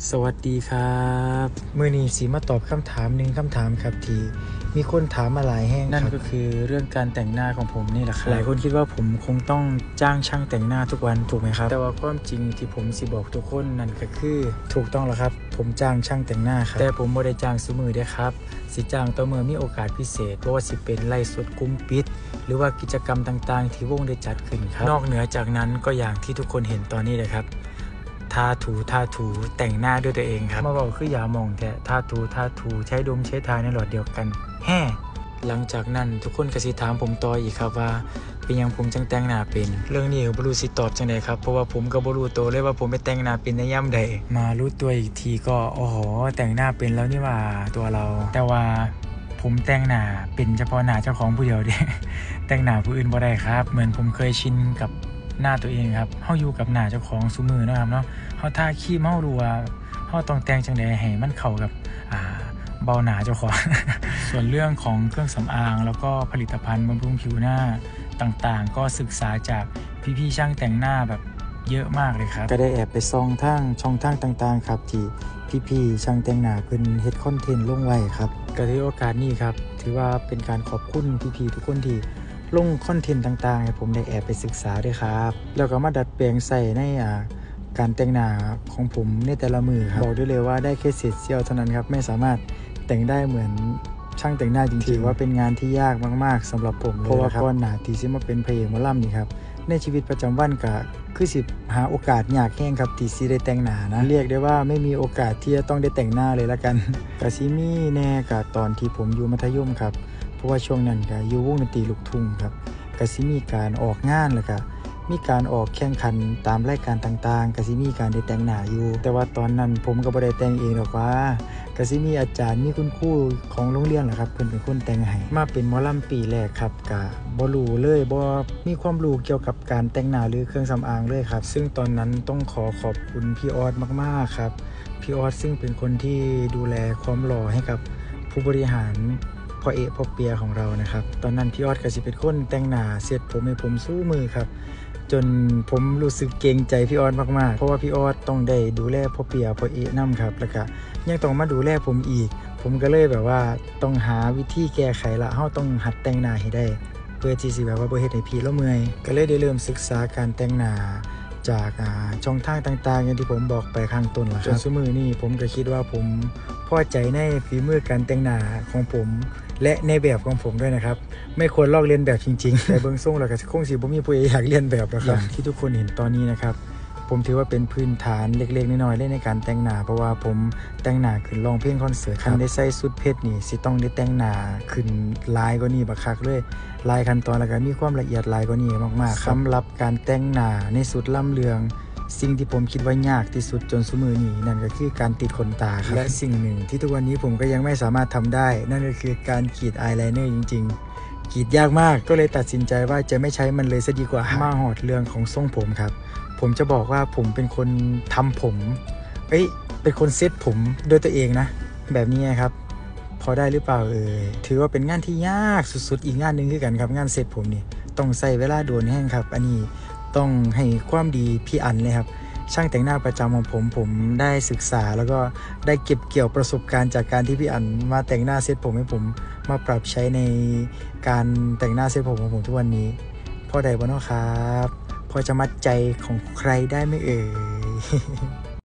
สวัสดีครับมื้อนี้สิมาตอบคำถามหนึ่งคำถามครับที่มีคนถามมาหลายแห่งนั่นก็คือเรื่องการแต่งหน้าของผมนี่แหละครับหลายคนคิดว่าผมคงต้องจ้างช่างแต่งหน้าทุกวันถูกไหมครับแต่ว่าความจริงที่ผมสิบอกทุกคนนั่นก็คือถูกต้องแล้วครับผมจ้างช่างแต่งหน้าครับแต่ผมบ่ได้จ้างซุมื้อเด้ครับสิจ้างต่อเมื่อมีโอกาสพิเศษบ่ว่าสิเป็นไลฟ์สดกลุ่มปิดหรือว่ากิจกรรมต่างๆที่วงได้จัดขึ้นครับนอกเหนือจากนั้นก็อย่างที่ทุกคนเห็นตอนนี้เลยครับทาถูแต่งหน้าด้วยตัวเองครับมาบอกคือยาหม่องแท้ทาถูใช้ดมใช้ทาในหลอดเดียวกันแฮ่หลังจากนั้นทุกคนก็สิถามผมต่ออีกครับว่าเป็นยังผมจังแต่งหน้าเป็นเรื่องนี้ก็บ่รู้สิตอบจังได๋ครับเพราะว่าผมก็บ่รู้ตัวเลยว่าผมไปแต่งหน้าเป็นในยามใดมารู้ตัวอีกทีก็โอ้โหแต่งหน้าเป็นแล้วนี่ว่าตัวเราแต่ว่าผมแต่งหน้าเป็นเฉพาะหน้าเจ้าของผู้เดียวเด้แต่งหน้าผู้อื่นบ่ได้ครับเหมือนผมเคยชินกับหน้าตัวเองครับเฮาอยู่กับหน้าเจ้าของซุมื้อนะครับเนาะเฮาทาครีมเฮารู้ว่าเฮาต้องแต่งจังได๋ให้มันเข้ากับเบาหนาเจ้าของ ส่วนเรื่องของเครื่องสำอางแล้วก็ผลิตภัณฑ์บำรุงผิวหน้าต่างๆก็ศึกษาจากพี่ๆช่างแต่งหน้าแบบเยอะมากเลยครับก็ได้แอบไปส่องทางช่องทางต่างๆครับที่พี่ๆช่างแต่งหน้าเพิ่นเฮ็ดคอนเทนต์ลงไว้ครับก็ถือโอกาสนี้ครับถือว่าเป็นการขอบคุณพี่ๆทุกคนที่ลงคอนเทนต์ต่างๆให้ผมได้แอบไปศึกษาด้วยครับแล้วก็มาดัดแปลงใส่ในการแต่งหน้าของผมในแต่ละมือครับบอกได้เลยว่าได้แค่เศษเสี้ยวเท่านั้นครับไม่สามารถแต่งได้เหมือนช่างแต่งหน้าจริงๆถือว่าเป็นงานที่ยากมากๆสำหรับผมเพราะว่าก่อนหน้าที่สิมาเป็นพระเอกหมอลำนี่ครับในชีวิตประจำวันก็คือสิหาโอกาสยากแห้งครับที่สิได้แต่งหน้านะเรียกได้ว่าไม่มีโอกาสที่จะต้องได้แต่งหน้าเลยละกันก็สิมีแน่ก็ตอนที่ผมอยู่มัธยมครับเพราะว่าช่วงนั้นก็อยู่วงดนตรีลูกทุ่งครับก็สิมีการออกงานแล้วก็มีการออกแข่งขันตามรายการต่างๆก็สิมีการได้แต่งหน้าอยู่แต่ว่าตอนนั้นผมก็บ่ได้แต่งเองหรอกว่าก็สิมีอาจารย์มีคุณครูของโรงเรียนแหละครับเพิ่นเป็นคนแต่งให้มาเป็นหมอลำปีแรกครับก็บ่รู้เลยบ่มีความรู้เกี่ยวกับการแต่งหน้าหรือเครื่องสำอางเลยครับซึ่งตอนนั้นต้องขอบคุณพี่ออสมากๆครับพี่ออสซึ่งเป็นคนที่ดูแลความหล่อให้กับผู้บริหารพ่อเอกพ่อเปียของเรานะครับตอนนั้นพี่ออสก็สิเป็นคนแต่งหน้าเสร็จผมให้ผมสู้มือครับจนผมรู้สึกเกรงใจพี่ออสมากๆเพราะว่าพี่ออสต้องได้ดูแลพ่อเปียพ่อเอกนำครับแล้วก็ยังต้องมาดูแลผมอีกผมก็เลยแบบว่าต้องหาวิธีแก้ไขละเฮาต้องหัดแต่งหน้าให้ได้เพื่อที่สิแบบว่าบ่เฮ็ดให้พี่เราเมื่อยก็เลยได้เริ่มศึกษาการแต่งหน้าจากช่องทางต่างๆอย่างที่ผมบอกไปข้างต้นล่ะครับจนซุมื้อนี้ผมก็คิดว่าผมพอใจในฝีมือการแต่งหน้าของผมและในแบบของผมด้วยนะครับไม่ควรลอกเลียนแบบจริงๆ แต่เบื้องต้นแล้วก็คงสิบ่มีผู้ใดอยากเลียนแบบหรอกครับที่ทุกคนเห็นตอนนี้นะครับผมถือว่าเป็นพื้นฐานเล็กๆน้อยๆเลยในการแต่งหน้าเพราะว่าผมแต่งหน้าขึ้นร้องเพลงคอนเสิร์ตคันได้ใส่ชุดเพชรนี่สิต้องได้แต่งหน้าขึ้นลายกว่านี้บักคักเลยลายขั้นตอนแล้วก็มีความละเอียดลายกว่านี้มากๆสำหรับการแต่งหน้าในสุดล่ำเรืองสิ่งที่ผมคิดว่ายากที่สุดจนซุมื้อนี้นั่นก็คือการติดขนตาครับและสิ่งหนึ่งที่ทุกวันนี้ผมก็ยังไม่สามารถทำได้นั่นก็คือการขีดอายไลเนอร์จริงๆขีดยากมากก็เลยตัดสินใจว่าจะไม่ใช้มันเลยซะดีกว่ามาหอดเรื่องของทรงผมครับผมจะบอกว่าผมเป็นคนทำผมเป็นคนเซ็ตผมด้วยตัวเองนะแบบนี้ครับพอได้หรือเปล่าถือว่าเป็นงานที่ยากสุดๆอีกงานนึงคือกันครับงานเซ็ตผมนี่ต้องใช้เวลาโดนแห้งครับอันนี้ต้องให้ความดีพี่อันเลยครับช่างแต่งหน้าประจำของผมได้ศึกษาแล้วก็ได้เก็บเกี่ยวประสบการณ์จากการที่พี่อันมาแต่งหน้าเซ็ตผมให้ผมมาปรับใช้ในการแต่งหน้าเซ็ตผมของผมทุกวันนี้พอได้บ่เนาะครับพอจะมัดใจของใครได้ไหม